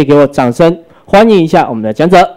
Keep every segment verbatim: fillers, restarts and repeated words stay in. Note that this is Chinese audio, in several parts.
给我掌声欢迎一下我们的讲者。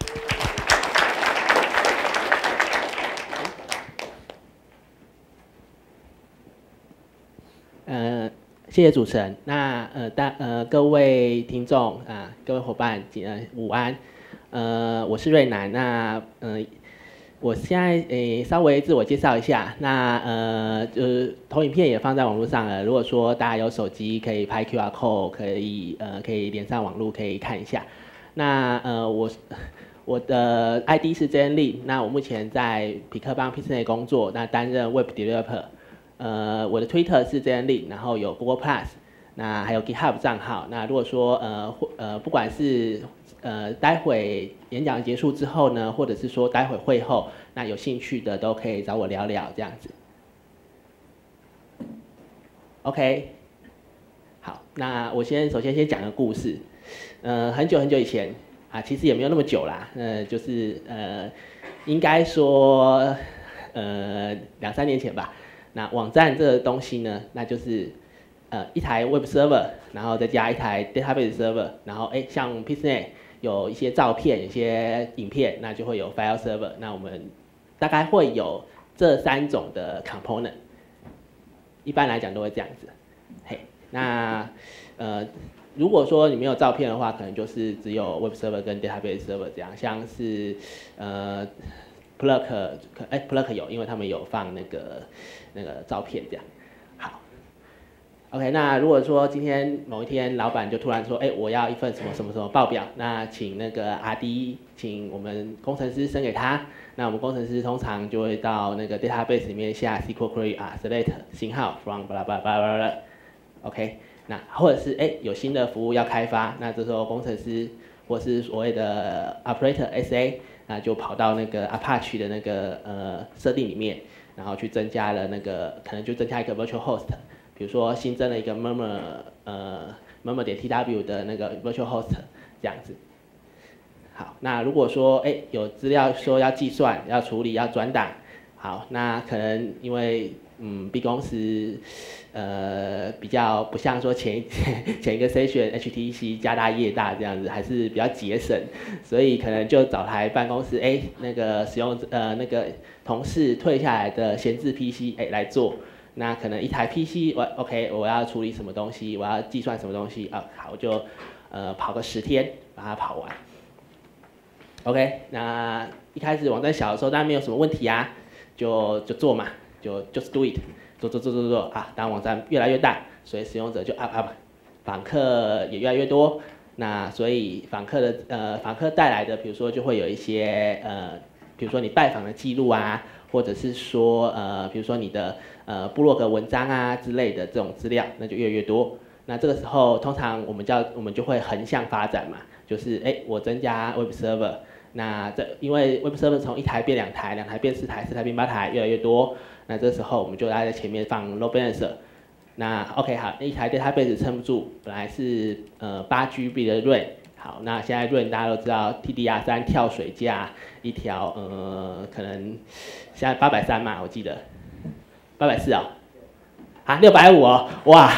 呃，谢谢主持人。那呃大呃各位听众啊、呃，各位伙伴，呃午安。呃，我是瑞南。那呃。我现在诶稍微自我介绍一下，那呃就是投影片也放在网络上了。如果说大家有手机，可以拍 Q R code， 可以呃可以连上网络，可以看一下。那呃我我的 I D 是 Jen Lin， 那我目前在匹克邦 Pixnay 工作，那担任 Web Developer。呃我的 Twitter 是 Jen Lin， 然后有 Google Plus， 那还有 GitHub 账号。那如果说呃呃不管是呃，待会演讲结束之后呢，或者是说待会会后，那有兴趣的都可以找我聊聊这样子。OK， 好，那我先首先先讲个故事。呃，很久很久以前啊，其实也没有那么久啦，呃，就是呃，应该说呃两三年前吧。那网站这个东西呢，那就是呃一台 Web Server， 然后再加一台 Database Server， 然后哎像 Pixnay。有一些照片，有些影片，那就会有 file server。那我们大概会有这三种的 component， 一般来讲都会这样子。嘿，那呃，如果说你没有照片的话，可能就是只有 web server 跟 database server 这样。像是呃 Plurk， 哎 Plurk 有，因为他们有放那个那个照片这样。OK， 那如果说今天某一天老板就突然说，哎、欸，我要一份什么什么什么报表，那请那个 R D， 请我们工程师生给他，那我们工程师通常就会到那个 database 里面下 S Q L query 啊 ，select 型号 from 巴拉巴拉巴拉巴拉 ，OK， 那或者是哎、欸、有新的服务要开发，那这时候工程师或是所谓的 operator S A， 那就跑到那个 Apache 的那个呃设定里面，然后去增加了那个可能就增加一个 virtual host。比如说新增了一个 murmur 呃 murmur 点 tw 的那个 virtual host 这样子。好，那如果说哎有资料说要计算、要处理、要转档，好，那可能因为嗯 B 公司呃比较不像说前前一个 session H T C 家大业大这样子，还是比较节省，所以可能就找台办公室哎那个使用呃那个同事退下来的闲置 P C 哎来做。那可能一台 P C， 我 OK， 我要处理什么东西，我要计算什么东西啊？好，我就呃跑个十天把它跑完。OK， 那一开始网站小的时候当然没有什么问题啊，就就做嘛，就 just do it， 做做做做做啊。当网站越来越大，所以使用者就 up up， 访客也越来越多。那所以访客的呃访客带来的，比如说就会有一些呃，比如说你拜访的记录啊。或者是说，呃，比如说你的呃部落格文章啊之类的这种资料，那就越来越多。那这个时候，通常我们叫我们就会横向发展嘛，就是哎，我增加 Web Server， 那这因为 Web Server 从一台变两台，两台变四台，四台变八台，越来越多。那这时候我们就要在前面放 Load Balancer。那 OK 好，一台 Database 撑不住，本来是呃八 G B 的 RAM。好，那现在 RAM 大家都知道 T D R 三跳水架一条，呃，可能现在八百三嘛，我记得八百四哦，啊六百五哦，哇，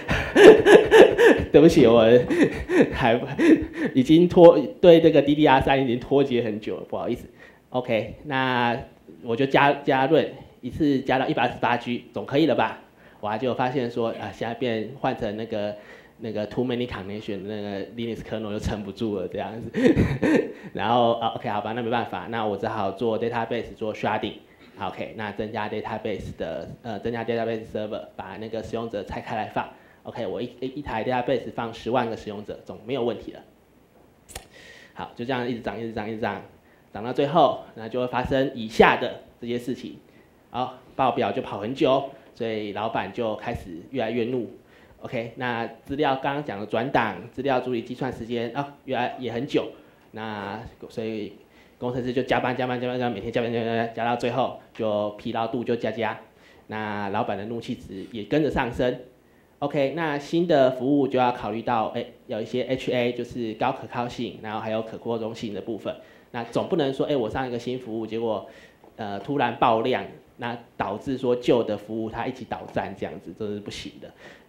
对不起，我还已经脱对这个 D D R 三已经脱节很久了，不好意思。OK， 那我就加加 RAM 一次加到一百二十八 G， 总可以了吧？我就发现说啊，现在变换成那个。那个 too many combination 那个 Linux kernel 就撑不住了这样子，然后啊 OK 好吧，那没办法，那我只好做 database 做 sharding，OK， 那增加 database 的呃增加 database server， 把那个使用者拆开来放 ，OK， 我一一台 database 放十万个使用者总没有问题了。好，就这样一直涨一直涨一直涨，涨到最后，那就会发生以下的这些事情，好，报表就跑很久，所以老板就开始越来越怒。OK， 那资料刚刚讲的转档，资料处理计算时间啊，原来也很久，那所以工程师就加班加班加班加班，每天加班加班加班加到最后，就疲劳度就加加，那老板的怒气值也跟着上升。OK， 那新的服务就要考虑到，哎，有一些 H A 就是高可靠性，然后还有可扩容性的部分，那总不能说，哎，我上一个新服务，结果呃突然爆量。那导致说旧的服务它一起倒站这样子，这是不行的。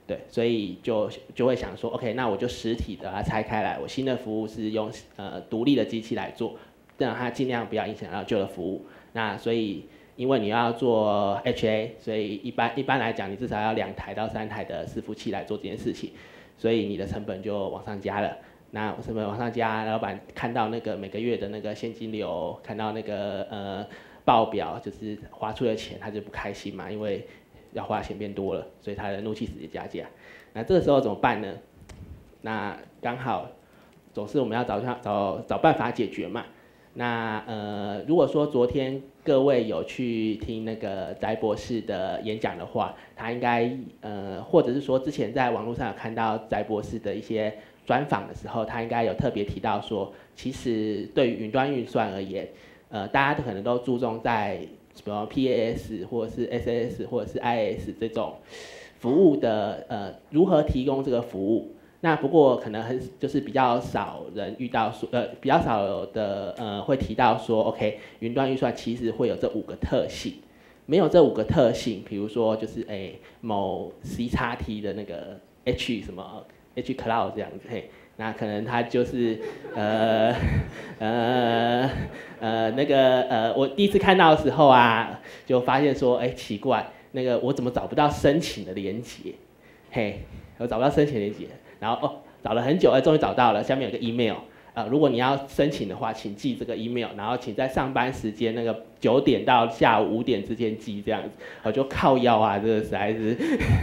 对，所以就就会想说 ，OK， 那我就实体的把它拆开来，我新的服务是用呃独立的机器来做，让它尽量不要影响到旧的服务。那所以因为你要做 H A， 所以一般一般来讲，你至少要两台到三台的伺服器来做这件事情，所以你的成本就往上加了。那成本往上加，老板看到那个每个月的那个现金流，看到那个呃报表，就是花出的钱，他就不开心嘛，因为要花钱变多了，所以他的怒气直接加价。那这个时候怎么办呢？那刚好总是我们要找找找办法解决嘛。那呃，如果说昨天各位有去听那个翟博士的演讲的话，他应该呃，或者是说之前在网络上有看到翟博士的一些专访的时候，他应该有特别提到说，其实对于云端运算而言，呃，大家都可能都注重在什么 P A S 或者是 S A S 或者是 I A S 这种服务的呃如何提供这个服务。那不过可能很就是比较少人遇到说呃比较少的呃会提到说 OK 云端预算其实会有这五个特性，没有这五个特性，比如说就是哎某 C X T 的那个 H 什么 H Cloud 这样子嘿。那可能它就是呃呃呃那个呃我第一次看到的时候啊，就发现说哎奇怪，那个我怎么找不到申请的连结？嘿，我找不到申请连结，然后哦找了很久，哎终于找到了，下面有个 email， 呃如果你要申请的话，请寄这个 email， 然后请在上班时间那个九点到下午五点之间寄这样子，我就靠腰啊，这个实在是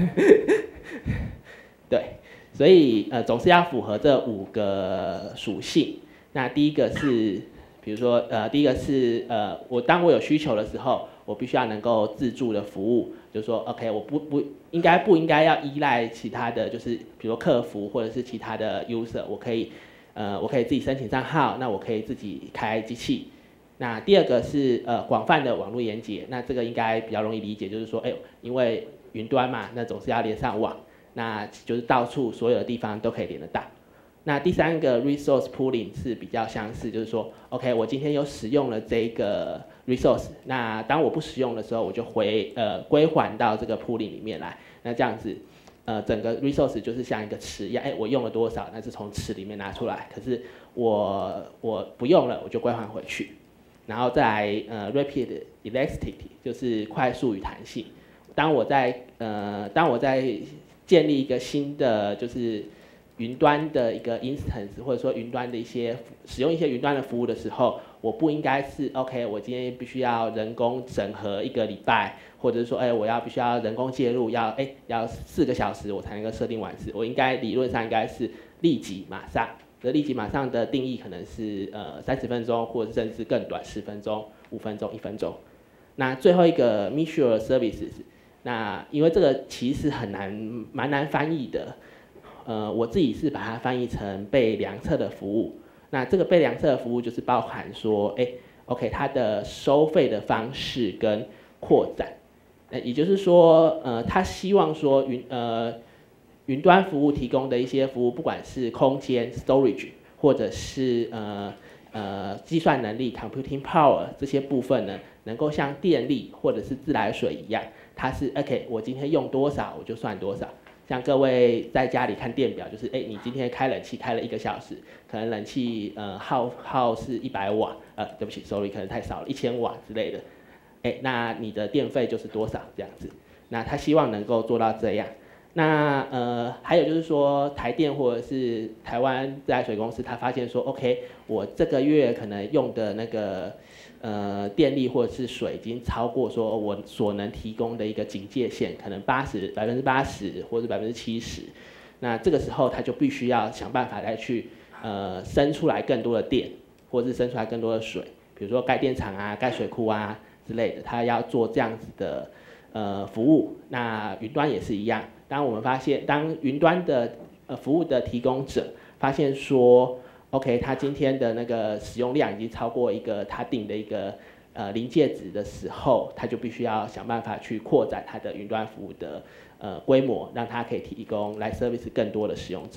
对。所以呃总是要符合这五个属性。那第一个是，比如说呃第一个是呃我当我有需求的时候，我必须要能够自助的服务，就是说 OK 我不不应该不应该要依赖其他的就是比如说客服或者是其他的 user， 我可以呃我可以自己申请账号，那我可以自己开机器。那第二个是呃广泛的网络连接，那这个应该比较容易理解，就是说哎因为云端嘛，那总是要连上网。那就是到处所有的地方都可以连得到。那第三个 resource pooling 是比较相似，就是说 ，OK， 我今天有使用了这个 resource， 那当我不使用的时候，我就回呃归还到这个 pooling 里面来。那这样子，呃，整个 resource 就是像一个池一样，哎，我用了多少，那是从池里面拿出来。可是我我不用了，我就归还回去。然后再来呃 rapid elasticity 就是快速与弹性。当我在呃当我在建立一个新的就是云端的一个 instance， 或者说云端的一些使用一些云端的服务的时候，我不应该是 OK， 我今天必须要人工整合一个礼拜，或者是说，哎，我要必须要人工介入，要哎要四个小时我才能够设定完事。我应该理论上应该是立即马上。这立即马上的定义可能是呃三十分钟，或者甚至更短，十分钟、五分钟、一分钟。那最后一个 mutual services。那因为这个其实很难，蛮难翻译的，呃，我自己是把它翻译成被量测的服务。那这个被量测的服务就是包含说，哎 ，OK， 它的收费的方式跟扩展，呃，也就是说，呃，他希望说云呃云端服务提供的一些服务，不管是空间 storage， 或者是呃呃计算能力 computing power 这些部分呢，能够像电力或者是自来水一样。它是 OK， 我今天用多少我就算多少。像各位在家里看电表，就是哎，你今天开冷气开了一个小时，可能冷气呃耗耗是一百瓦，呃，对不起 ，sorry， 可能太少了，一千瓦之类的，哎，那你的电费就是多少这样子。那他希望能够做到这样。那呃还有就是说，台电或者是台湾自来水公司，他发现说 ，OK， 我这个月可能用的那个。呃，电力或者是水已经超过说我所能提供的一个警戒线，可能八十百分之八十或者百分之七十，那这个时候他就必须要想办法来去呃生出来更多的电，或者是生出来更多的水，比如说盖电厂啊、盖水库啊之类的，他要做这样子的呃服务。那云端也是一样，当我们发现当云端的呃服务的提供者发现说。OK， 它今天的那个使用量已经超过一个它定的一个呃临界值的时候，它就必须要想办法去扩展它的云端服务的呃规模，让它可以提供来 service 更多的使用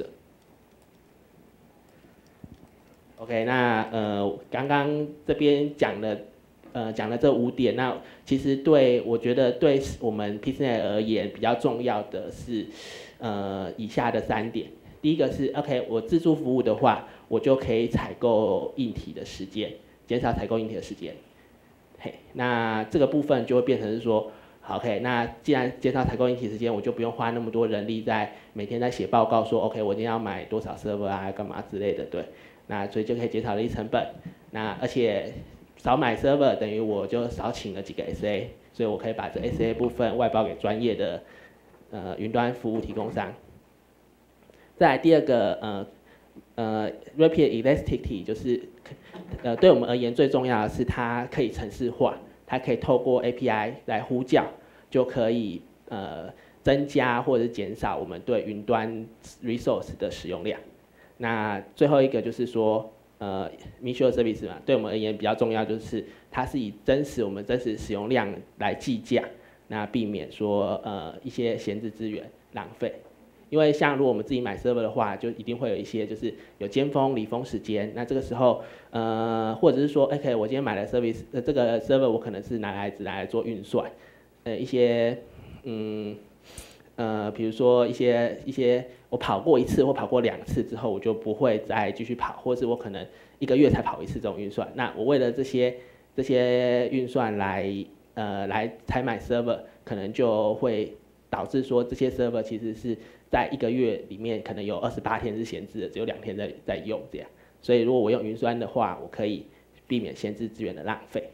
者。OK， 那呃刚刚这边讲了呃讲了这五点，那其实对我觉得对我们 P C N 而言比较重要的是，呃以下的三点。第一个是 OK， 我自助服务的话，我就可以采购硬体的时间，减少采购硬体的时间。嘿，那这个部分就会变成是说，好 OK， 那既然减少采购硬体时间，我就不用花那么多人力在每天在写报告说 OK， 我今天要买多少 server 啊，干嘛之类的，对。那所以就可以减少人力成本。那而且少买 server 等于我就少请了几个 S A， 所以我可以把这 S A 部分外包给专业的呃云端服务提供商。再来第二个呃呃 Rapid Elasticity 就是呃对我们而言最重要的是它可以程式化，它可以透过 A P I 来呼叫，就可以呃增加或者是减少我们对云端 resource 的使用量。那最后一个就是说，呃 ，mutual service 嘛，对我们而言比较重要，就是它是以真实我们真实使用量来计价，那避免说呃一些闲置资源浪费。因为像如果我们自己买 server 的话，就一定会有一些就是有尖峰、离峰时间，那这个时候呃或者是说 ，OK， 我今天买了 service， 呃这个 server 我可能是拿来只拿来做运算，呃一些嗯。呃，比如说一些一些我跑过一次或跑过两次之后，我就不会再继续跑，或是我可能一个月才跑一次这种运算。那我为了这些这些运算来呃来采买 server， 可能就会导致说这些 server 其实是在一个月里面可能有二十八天是闲置的，只有两天在在用这样。所以如果我用云端的话，我可以避免闲置资源的浪费。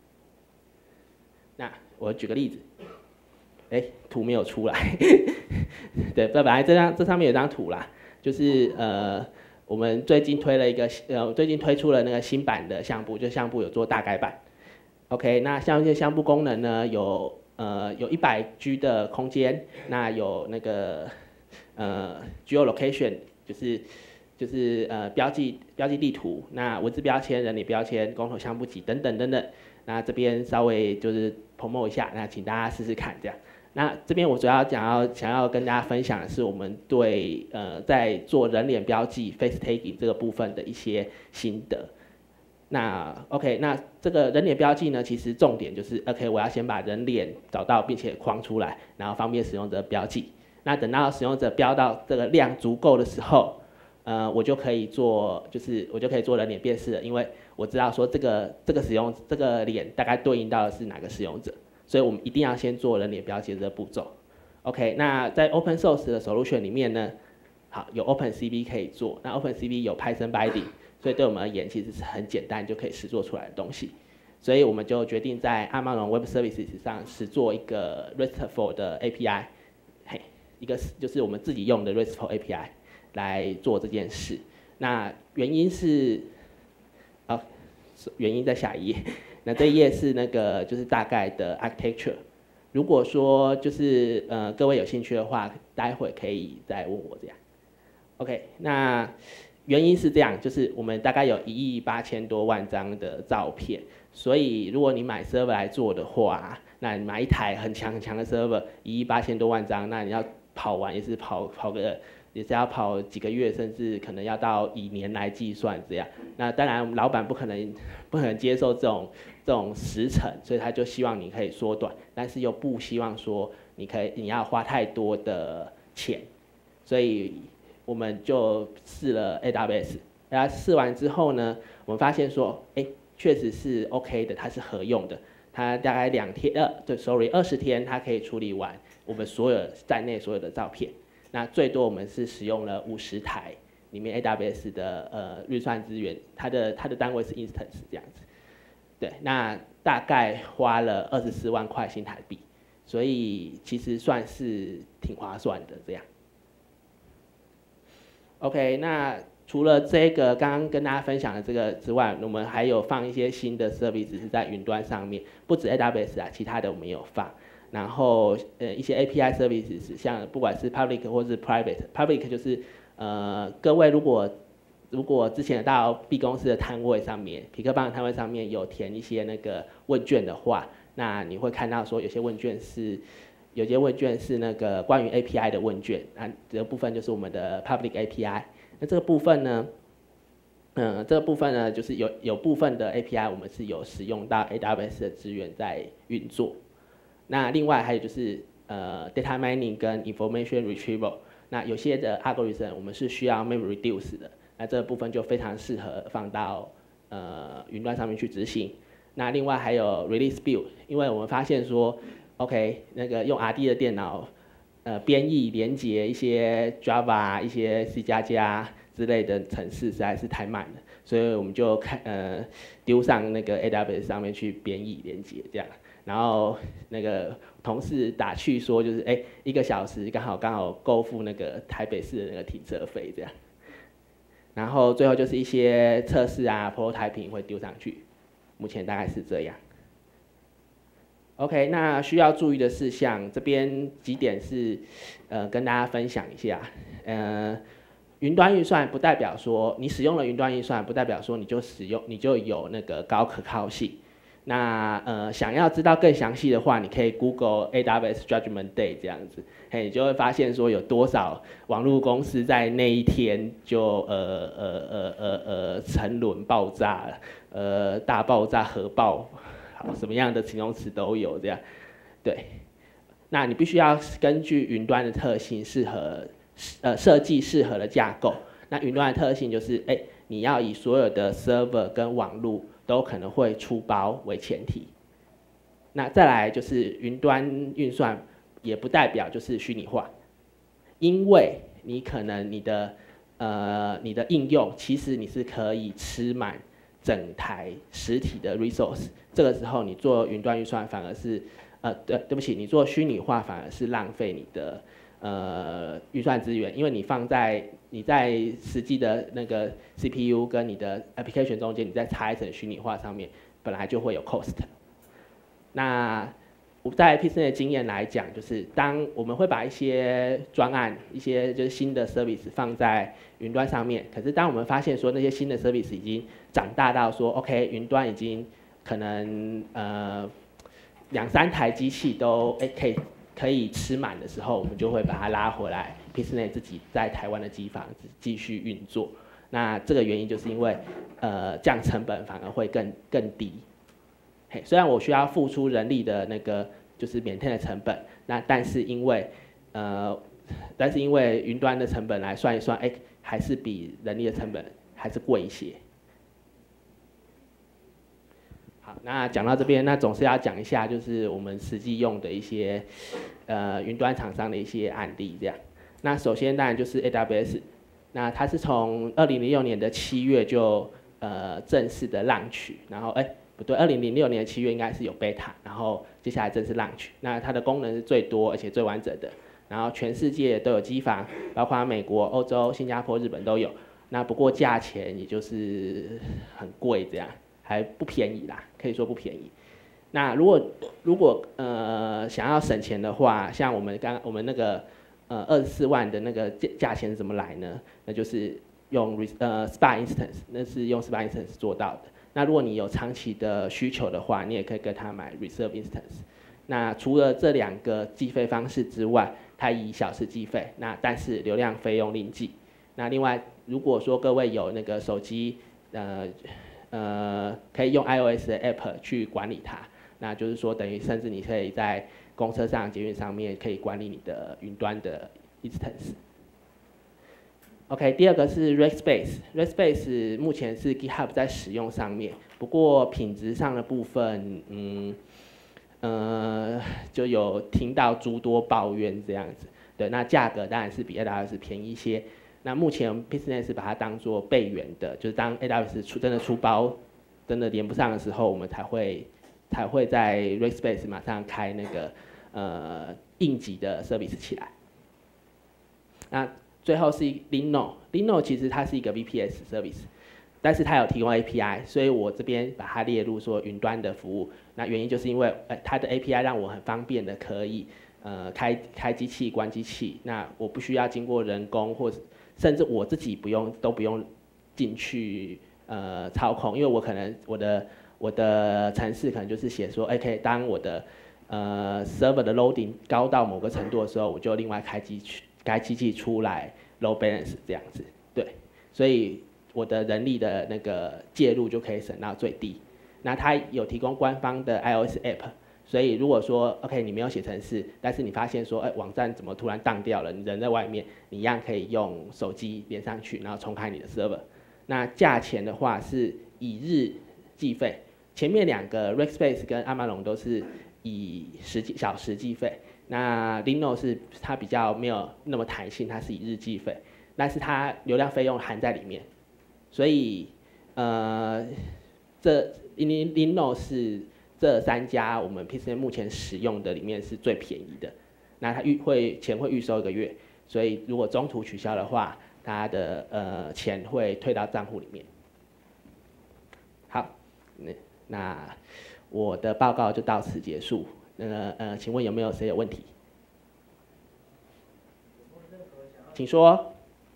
那我举个例子。哎，图没有出来，对，本来这张这上面有张图啦，就是呃，我们最近推了一个呃，最近推出了那个新版的相簿，就相簿有做大改版。OK， 那像一些相簿功能呢，有呃有一百 G 的空间，那有那个呃 geolocation， 就是就是呃标记标记地图，那文字标签、人脸标签、公投相簿集等等等等。那这边稍微就是 promote 一下，那请大家试试看这样。那这边我主要讲要想要跟大家分享的是我们对呃在做人脸标记 face tagging 这个部分的一些心得。那 OK， 那这个人脸标记呢，其实重点就是 OK， 我要先把人脸找到并且框出来，然后方便使用者标记。那等到使用者标到这个量足够的时候，呃，我就可以做就是我就可以做人脸辨识了，因为我知道说这个这个使用这个脸大概对应到的是哪个使用者。所以我们一定要先做人脸标记这个步骤。OK， 那在 Open Source 的 solution 里面呢，好有 OpenCV 可以做，那 OpenCV 有 Python binding， 所以对我们而言其实是很简单就可以实做出来的东西。所以我们就决定在 Amazon Web Services 上实做一个 RESTful 的 A P I， 嘿，一个就是我们自己用的 RESTful A P I 来做这件事。那原因是，好，原因在下一页。那这一页是那个就是大概的 architecture。如果说就是呃各位有兴趣的话，待会可以再问我这样。OK， 那原因是这样，就是我们大概有一亿八千多万张的照片，所以如果你买 server 来做的话，那你买一台很强很强的 server， 一亿八千多万张，那你要跑完也是跑跑个。也是要跑几个月，甚至可能要到以年来计算这样。那当然，老板不可能不可能接受这种这种时程，所以他就希望你可以缩短，但是又不希望说你可以你要花太多的钱，所以我们就试了 A W S。然后试完之后呢，我们发现说，哎，确实是 OK 的，它是合用的。它大概两天，呃，对 ，sorry， 二十天它可以处理完我们所有站内所有的照片。那最多我们是使用了五十台里面 A W S 的呃运算资源，它的它的单位是 instance 这样子，对，那大概花了二十四万块新台币，所以其实算是挺划算的这样。OK， 那除了这个刚刚跟大家分享的这个之外，我们还有放一些新的 service 是在云端上面，不止 A W S 啊，其他的我们也有放。然后呃一些 A P I services， 像不管是 public 或是 private，public 就是呃各位如果如果之前到 B 公司的摊位上面，痞客邦的摊位上面有填一些那个问卷的话，那你会看到说有些问卷是有些问卷是那个关于 A P I 的问卷，那这个部分就是我们的 public A P I。那这个部分呢， 嗯，这个部分呢，就是有有部分的 A P I 我们是有使用到 A W S 的资源在运作。那另外还有就是呃 data mining 跟 information retrieval， 那有些的 algorithm 我们是需要 memory reduce 的，那这个部分就非常适合放到呃云端上面去执行。那另外还有 release build， 因为我们发现说 ，OK， 那个用 R D 的电脑，呃编译连接一些 Java 一些 C 加加之类的程式实在是太慢了，所以我们就看呃丢上那个 A W S 上面去编译连接这样，然后那个同事打趣说就是哎、欸、一个小时刚好刚好够付那个台北市的那个停车费这样，然后最后就是一些测试啊 prototyping 会丢上去，目前大概是这样。OK， 那需要注意的事项这边几点是呃跟大家分享一下，呃。云端运算不代表说你使用了云端运算，不代表说你就使用你就有那个高可靠性。那呃想要知道更详细的话，你可以 Google A W S Judgment Day 这样子，嘿，你就会发现说有多少网络公司在那一天就呃呃呃呃呃沉沦爆炸，呃大爆炸核爆，好什么样的形容词都有这样，对。那你必须要根据云端的特性适合。呃，设计适合的架构。那云端的特性就是，哎，你要以所有的 server 跟网路都可能会出包为前提。那再来就是云端运算，也不代表就是虚拟化，因为你可能你的呃你的应用其实你是可以吃满整台实体的 resource， 这个时候你做云端运算反而是呃对对不起，你做虚拟化反而是浪费你的。呃，预算资源，因为你放在你在实际的那个 C P U 跟你的 application 中间，你再插一层虚拟化上面，本来就会有 cost。那我在 P C 的经验来讲，就是当我们会把一些专案、一些就是新的 service 放在云端上面，可是当我们发现说那些新的 service 已经长大到说 ，OK， 云端已经可能呃两三台机器都哎可以。可以吃满的时候，我们就会把它拉回来 ，P C 内自己在台湾的机房继续运作。那这个原因就是因为，呃，这样成本反而会更更低。嘿，虽然我需要付出人力的那个就是maintain的成本，那但是因为，呃，但是因为云端的成本来算一算，哎，还是比人力的成本还是贵一些。好，那讲到这边，那总是要讲一下，就是我们实际用的一些，呃，云端厂商的一些案例这样。那首先当然就是 A W S， 那它是从二零零六年的七月就呃正式的 launch， 然后哎不对，二零零六年的七月应该是有 beta， 然后接下来正式 launch。那它的功能是最多而且最完整的，然后全世界都有机房，包括美国、欧洲、新加坡、日本都有。那不过价钱也就是很贵这样。还不便宜啦，可以说不便宜。那如果如果呃想要省钱的话，像我们刚我们那个呃二十四万的那个价价钱是怎么来呢？那就是用呃 Spark Instance， 那是用 Spark Instance 做到的。那如果你有长期的需求的话，你也可以跟他买 Reserve Instance。那除了这两个计费方式之外，它以小时计费，那但是流量费用另计。那另外，如果说各位有那个手机呃。呃，可以用 iOS 的 App 去管理它，那就是说，等于甚至你可以在公车上、捷运上面可以管理你的云端的 instance。OK， 第二个是 Rackspace，Rackspace 目前是 GitHub 在使用上面，不过品质上的部分，嗯，呃，就有听到诸多抱怨这样子。对，那价格当然是比 A W S 便宜一些。那目前 P C 内是把它当做备援的，就是当 A W S 出真的出包，真的连不上的时候，我们才会才会在 Rackspace 马上开那个呃应急的 service 起来。那最后是 Linode，Linode 其实它是一个 V P S service， 但是它有提供 A P I， 所以我这边把它列入说云端的服务。那原因就是因为呃它的 A P I 让我很方便的可以呃开开机器、关机器，那我不需要经过人工或者甚至我自己不用都不用进去呃操控，因为我可能我的我的程式可能就是写说，哎，可以当我的呃 server 的 loading 高到某个程度的时候，我就另外开机开机器出来 load balance 这样子，对，所以我的人力的那个介入就可以省到最低。那它有提供官方的 iOS app， 所以如果说 OK 你没有写程式，但是你发现说，哎、欸，网站怎么突然当掉了，你人在外面，你一样可以用手机连上去，然后重开你的 server。那价钱的话是以日计费，前面两个 Rackspace 跟阿玛龙都是以时小时计费。那 Linode 是它比较没有那么弹性，它是以日计费，但是它流量费用含在里面，所以呃，这 Linode 是这三家我们 P C N 目前使用的里面是最便宜的。那它预会钱会预收一个月，所以如果中途取消的话，它的呃钱会退到账户里面。好，那那我的报告就到此结束。呃呃，请问有没有谁有问题？请说。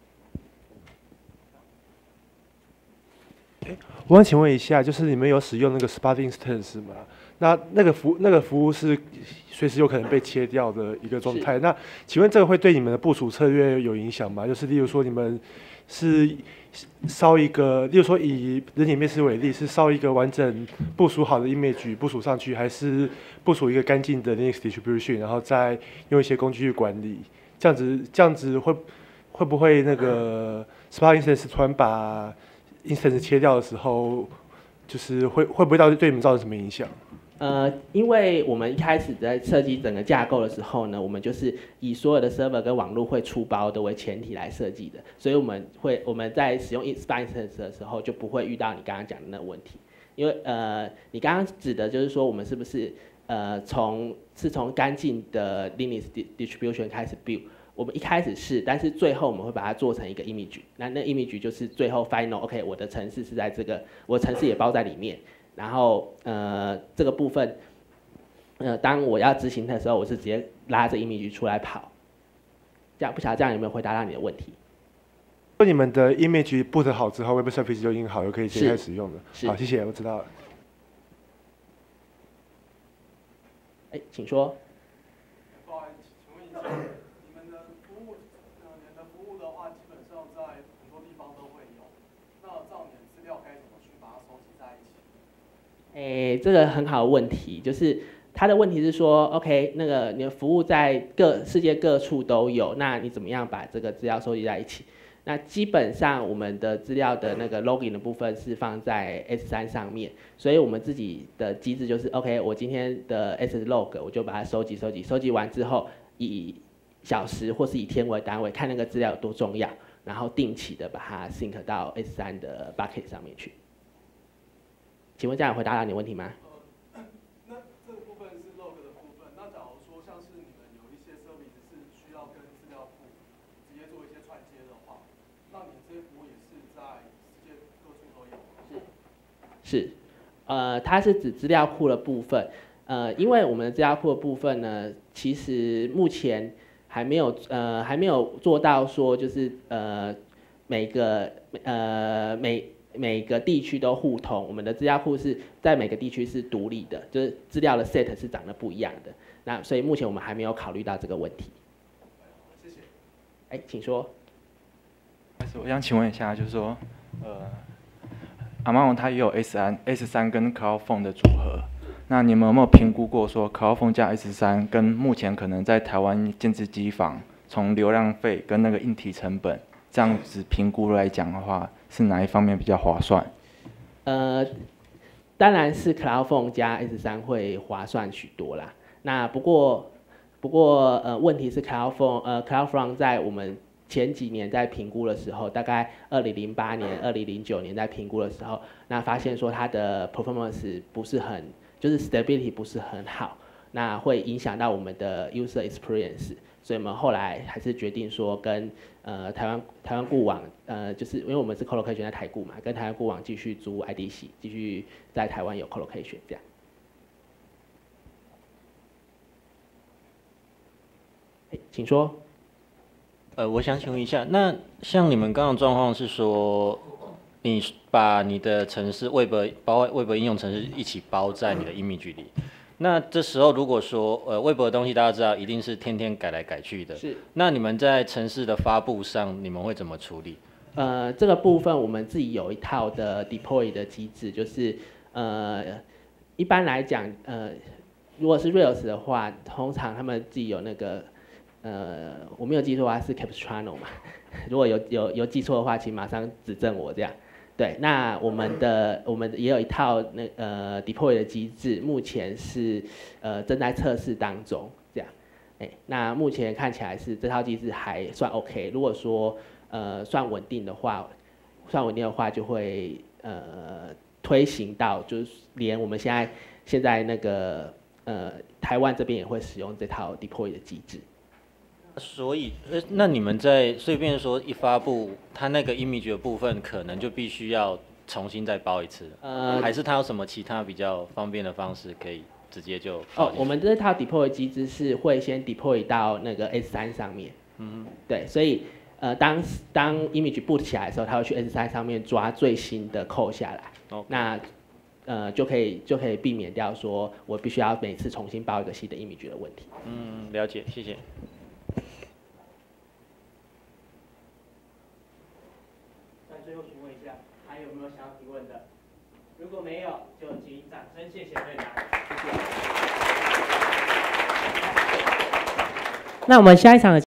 哎，我想请问一下，就是你们有使用那个 Spot Instance 吗？那那个服那个服务是随时有可能被切掉的一个状态。那请问这个会对你们的部署策略有影响吗？就是例如说你们是烧一个，例如说以人脸辨识为例，是烧一个完整部署好的 image 部署上去，还是部署一个干净的 Linux distribution， 然后再用一些工具去管理？这样子这样子会会不会那个 Spot Instance 突然把 Instance 切掉的时候，就是会会不会到对你们造成什么影响？ 呃，因为我们一开始在设计整个架构的时候呢，我们就是以所有的 server 跟网络会出包的为前提来设计的，所以我们会我们在使用 Spot Instance 的时候就不会遇到你刚刚讲的那个问题，因为呃，你刚刚指的就是说我们是不是呃从是从干净的 Linux distribution 开始 build， 我们一开始是，但是最后我们会把它做成一个 image， 那那 image 就是最后 final，OK， 我的程式是在这个，我的程式也包在里面。然后呃这个部分，呃当我要执行的时候，我是直接拉着 image 出来跑。这样不晓得这样有没有回答到你的问题？ 说你们的 image boot 好之后 ，Web Service 就已经好，就可以直接开始使用了。好，谢谢，我知道了。 哎，请说。 不好意思，请问一下，你们的服务，呃，你们的服务的话，基本上在很多地方都会有。那照你的资料该怎么去把它收集在一起？ 诶，这个很好的问题，就是他的问题是说 ，OK， 那个你的服务在各世界各处都有，那你怎么样把这个资料收集在一起？那基本上我们的资料的那个 login 的部分是放在 S 三 上面，所以我们自己的机制就是 OK， 我今天的 S log 我就把它收集收集，收集完之后以小时或是以天为单位，看那个资料有多重要，然后定期的把它 sync 到 S 三 的 bucket 上面去。请问这样有回答到你的问题吗？ 呃，那这个部分是 log 的部分。那假如说像是你们有一些 service 是需要跟资料库直接做一些串接的话，那你这些服务也是在世界各处都有吗？ 是，是，呃，它是指资料库的部分。呃，因为我们的资料库的部分呢，其实目前还没有呃还没有做到说就是呃每个呃每每个地区都互通，我们的资料库是在每个地区是独立的，就是资料的 set 是长得不一样的。那所以目前我们还没有考虑到这个问题。 谢谢。 哎，请说。 我想请问一下，就是说，呃，阿玛龙它也有 S 三 S 三跟 CloudPhone 的组合，那你们有没有评估过说 CloudPhone 加 S 三跟目前可能在台湾建置机房从流量费跟那个硬体成本这样子评估来讲的话，是哪一方面比较划算？ 呃，当然是 CloudPhone 加 S 三 会划算许多啦。那不过不过呃，问题是 CloudPhone 呃 CloudFront 在我们前几年在评估的时候，大概二零零八年、二零零九年在评估的时候，那发现说它的 performance 不是很，就是 stability 不是很好，那会影响到我们的 user experience。所以我们后来还是决定说跟呃台湾台湾固网呃，就是因为我们是 colocation 在台固嘛，跟台湾固网继续租 I D C， 继续在台湾有 colocation 这样。哎，请说。 呃，我想请问一下，那像你们刚刚的状况是说，你把你的程式 Web 包 Web 应用程式一起包在你的 image 里，那这时候如果说呃 Web 的东西大家知道一定是天天改来改去的， 是。 那你们在程式的发布上，你们会怎么处理？ 呃这个部分我们自己有一套的 deploy 的机制，就是呃一般来讲，呃如果是 Rails 的话，通常他们自己有那个呃我没有记错的话是 Capistrano 嘛，如果有有有记错的话，请马上指正我这样。对，那我们的我们也有一套那呃 deploy 的机制，目前是呃正在测试当中，这样。哎，那目前看起来是这套机制还算 OK。如果说呃算稳定的话，算稳定的话就会呃推行到就是连我们现在现在那个呃台湾这边也会使用这套 deploy 的机制。 所以，呃，那你们在随便说一发布，它那个 image 的部分可能就必须要重新再包一次，呃，还是它有什么其他比较方便的方式可以直接就哦，我们这套 deploy 机制是会先 deploy 到那个 S 三 上面，嗯，对，所以呃当当 image boot 起来的时候，它会去 S 三 上面抓最新的 code 下来，哦，那呃就可以就可以避免掉说我必须要每次重新包一个新的 image 的问题。 嗯，了解，谢谢。 最后询问一下，还有没有想要提问的？如果没有，就请掌声谢谢队长。谢谢。那我们下一场的